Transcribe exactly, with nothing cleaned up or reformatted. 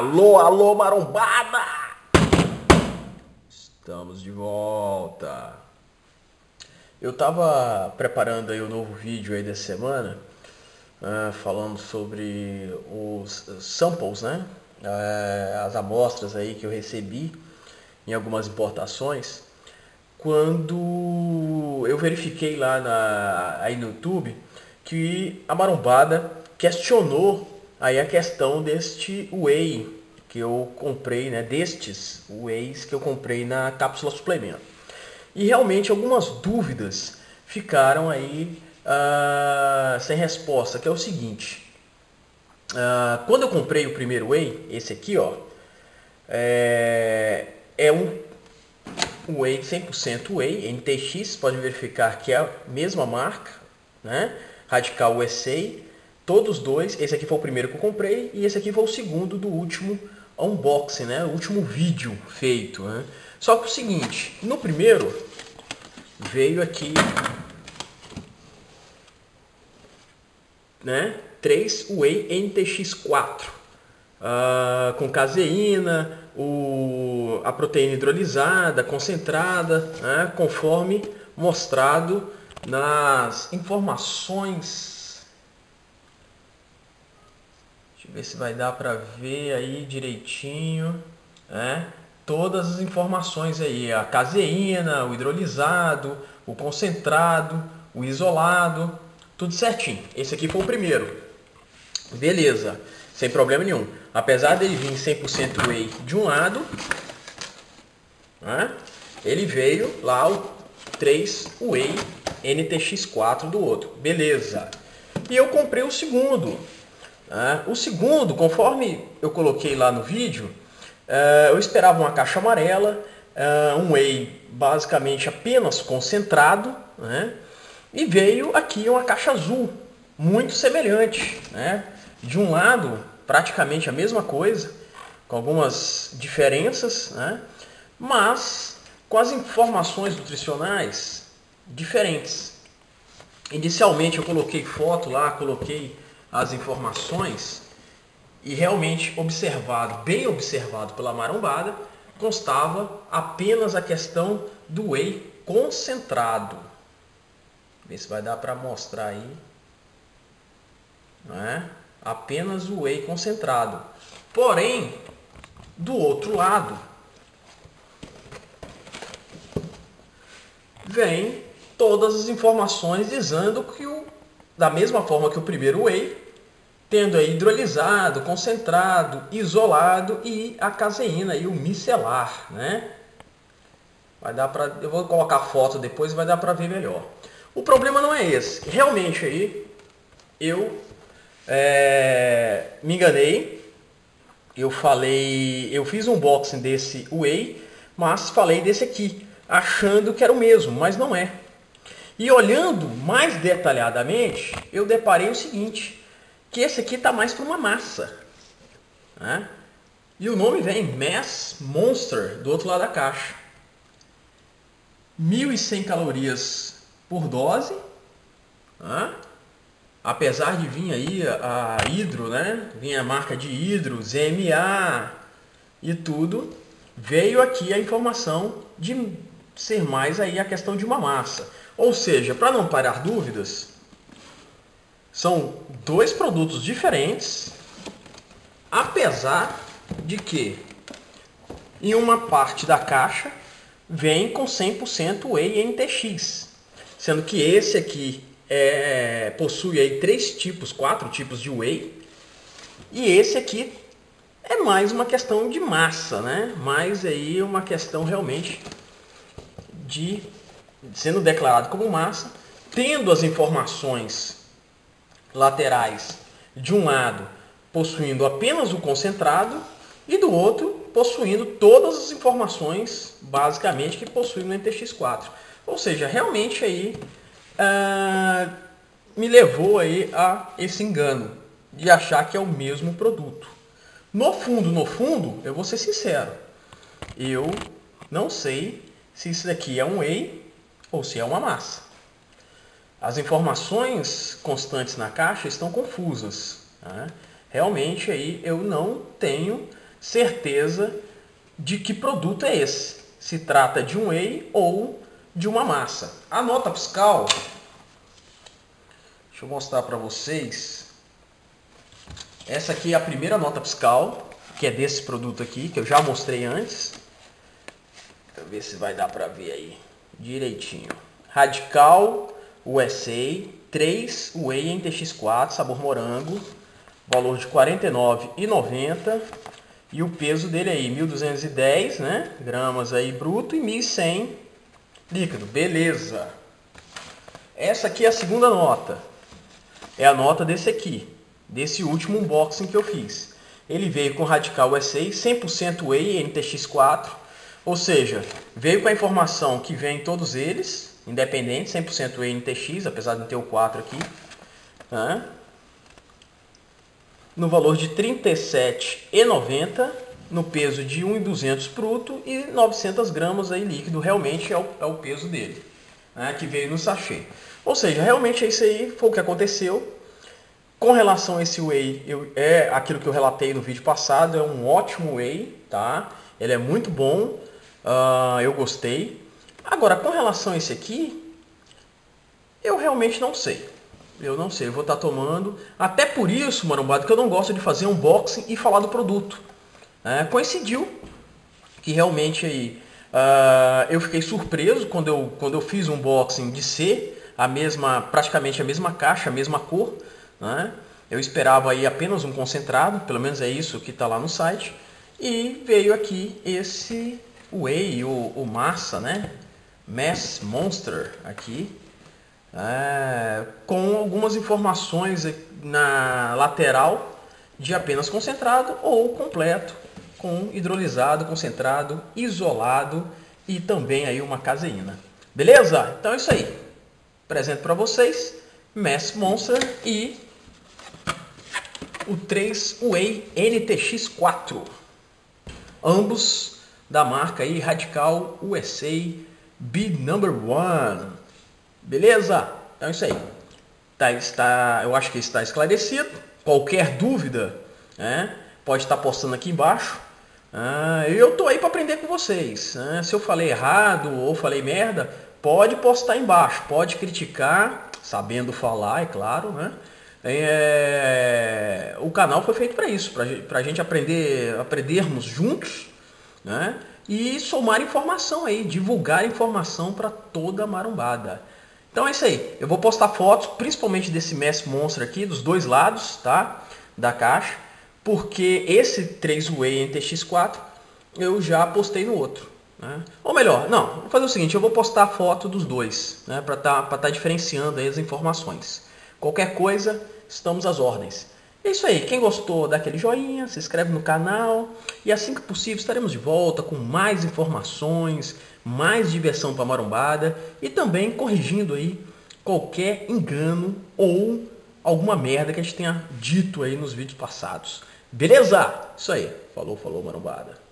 Alô, alô, marombada! Estamos de volta. Eu tava preparando aí o novo vídeo aí dessa semana, uh, falando sobre os samples, né? Uh, as amostras aí que eu recebi em algumas importações. Quando eu verifiquei lá na, aí no YouTube que a marombada questionou aí a questão deste whey que eu comprei, né, destes wheys que eu comprei na cápsula suplemento. E realmente algumas dúvidas ficaram aí uh, sem resposta, que é o seguinte. Uh, quando eu comprei o primeiro whey, esse aqui, ó, é, é um whey cem por cento whey, N T X, pode verificar que é a mesma marca, né? Radical U S A. Todos dois, esse aqui foi o primeiro que eu comprei e esse aqui foi o segundo do último unboxing, né? O último vídeo feito, né? Só que o seguinte, no primeiro veio aqui, né? três whey N T X quatro, uh, com caseína, o, a proteína hidrolisada, concentrada, né? Conforme mostrado nas informações. Deixa eu ver se vai dar para ver aí direitinho, né? Todas as informações aí, a caseína, o hidrolisado, o concentrado, o isolado, tudo certinho. Esse aqui foi o primeiro. Beleza, sem problema nenhum. Apesar dele vir cem por cento whey de um lado, né? Ele veio lá o três whey N T X quatro do outro. Beleza. E eu comprei o segundo. Uh, o segundo, conforme eu coloquei lá no vídeo, uh, eu esperava uma caixa amarela, uh, um whey basicamente apenas concentrado, né? E veio aqui uma caixa azul, muito semelhante, né? De um lado, praticamente a mesma coisa, com algumas diferenças, né? Mas com as informações nutricionais diferentes. Inicialmente eu coloquei foto lá, coloquei as informações e realmente observado, bem observado pela marombada, constava apenas a questão do whey concentrado. Ver se vai dar para mostrar aí, não é? Apenas o whey concentrado. Porém, do outro lado, vem todas as informações dizendo que o, da mesma forma que o primeiro whey, tendo aí hidrolisado, concentrado, isolado e a caseína e o micelar, né? Vai dar para, eu vou colocar foto depois e vai dar para ver melhor. O problema não é esse. Realmente aí eu é, me enganei. Eu falei, eu fiz um unboxing desse whey, mas falei desse aqui, achando que era o mesmo, mas não é. E olhando mais detalhadamente, eu deparei o seguinte, que esse aqui está mais para uma massa, né? E o nome vem Mass Monster do outro lado da caixa. mil e cem calorias por dose, né? Apesar de vir aí a, a Hidro, né? Vinha a marca de Hidro, Z M A e tudo, veio aqui a informação de ser mais aí a questão de uma massa. Ou seja, para não parar dúvidas, são dois produtos diferentes, apesar de que em uma parte da caixa vem com cem por cento whey N T X, sendo que esse aqui é, possui aí três tipos, quatro tipos de whey, e esse aqui é mais uma questão de massa, né? Mais aí uma questão realmente de sendo declarado como massa, tendo as informações laterais de um lado possuindo apenas o concentrado e do outro possuindo todas as informações basicamente que possui no N T X quatro. Ou seja, realmente aí ah, me levou aí a esse engano de achar que é o mesmo produto. No fundo, no fundo, eu vou ser sincero, eu não sei se isso daqui é um whey ou se é uma massa. As informações constantes na caixa estão confusas, né? Realmente aí eu não tenho certeza de que produto é esse. Se trata de um whey ou de uma massa. A nota fiscal, deixa eu mostrar para vocês. Essa aqui é a primeira nota fiscal, que é desse produto aqui, que eu já mostrei antes. Deixa eu ver se vai dar para ver aí direitinho. Radical U S A três Whey N T X quatro, sabor morango, valor de quarenta e nove reais e noventa centavos e o peso dele aí mil duzentos e dez, né, gramas aí bruto e mil e cem líquido. Beleza. Essa aqui é a segunda nota. É a nota desse aqui, desse último unboxing que eu fiz. Ele veio com Radical U S A cem por cento Whey N T X quatro, ou seja, veio com a informação que vem em todos eles, independente, cem por cento Whey N T X, apesar de não ter o quatro aqui, né? No valor de trinta e sete reais e noventa centavos, no peso de um mil e duzentos bruto e novecentas gramas aí líquido, realmente é o, é o peso dele, né, que veio no sachê. Ou seja, realmente é isso aí, foi o que aconteceu. Com relação a esse whey, eu, é aquilo que eu relatei no vídeo passado, é um ótimo whey, tá? Ele é muito bom, uh, eu gostei. Agora, com relação a esse aqui, eu realmente não sei. Eu não sei, eu vou estar tomando. Até por isso, marombado, que eu não gosto de fazer unboxing e falar do produto. É, coincidiu que realmente aí, uh, eu fiquei surpreso quando eu, quando eu fiz um unboxing de ser a mesma, praticamente a mesma caixa, a mesma cor, né? Eu esperava aí apenas um concentrado, pelo menos é isso que está lá no site. E veio aqui esse whey, o, o massa, né? Mass Monster aqui. É, com algumas informações na lateral de apenas concentrado ou completo, com hidrolisado, concentrado, isolado e também aí uma caseína. Beleza? Então é isso aí. Apresento para vocês Mass Monster e o três Whey N T X quatro. Ambos da marca aí Radical U S A B Number One. Beleza? Então é isso aí. Tá, está, eu acho que está esclarecido. Qualquer dúvida, né, pode estar postando aqui embaixo. Ah, eu tô aí para aprender com vocês. Né? Se eu falei errado ou falei merda, pode postar embaixo. Pode criticar, sabendo falar, é claro. Né? É, o canal foi feito para isso, para a gente aprender, aprendermos juntos, né? E somar informação aí, divulgar informação para toda a marombada. Então é isso aí, eu vou postar fotos, principalmente desse Mass Monster aqui, dos dois lados, tá? Da caixa, porque esse três Whey N T X quatro eu já postei no outro, né? Ou melhor, não, vou fazer o seguinte, eu vou postar a foto dos dois, né? Para estar tá, tá diferenciando aí as informações. Qualquer coisa, estamos às ordens. É isso aí, quem gostou, dá aquele joinha, se inscreve no canal e assim que possível estaremos de volta com mais informações, mais diversão para a marombada e também corrigindo aí qualquer engano ou alguma merda que a gente tenha dito aí nos vídeos passados. Beleza? Isso aí. Falou, falou, marombada.